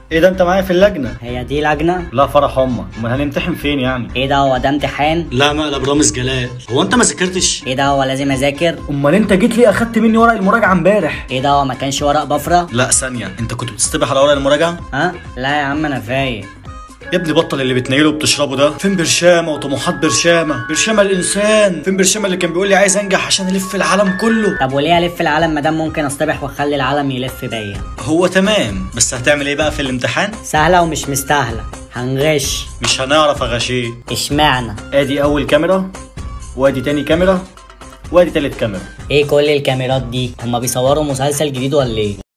ايه ده انت معايا في اللجنه؟ هي دي لجنة؟ لا فرح امك، امال هنمتحن فين يعني؟ ايه ده، هو ده امتحان؟ لا مقلب رامز جلال، هو انت ما ذاكرتش؟ ايه ده، هو لازم اذاكر؟ امال انت جيت ليه اخدت مني ورق المراجعه امبارح؟ ايه ده، هو ما كانش ورق بفرة؟ لا ثانيه، انت كنت بتصطبح على ورق المراجعه؟ ها؟ لا يا عم انا فايق. يا ابني بطل اللي بتنيله وبتشربه ده. فين برشامه وطموحات برشامه؟ برشامه الانسان، فين برشامه اللي كان بيقول لي عايز انجح عشان الف العالم كله؟ طب وليه الف العالم ما دام ممكن اصطبح واخلي العالم يلف بيا؟ هو تمام، بس هتعمل ايه بقى في الامتحان؟ سهلة ومش مستاهلة، هنغش. مش هنعرف اغشيه. اشمعنى؟ ادي اول كاميرا، وادي تاني كاميرا، وادي تالت كاميرا. ايه كل الكاميرات دي؟ هما بيصوروا مسلسل جديد ولا ايه؟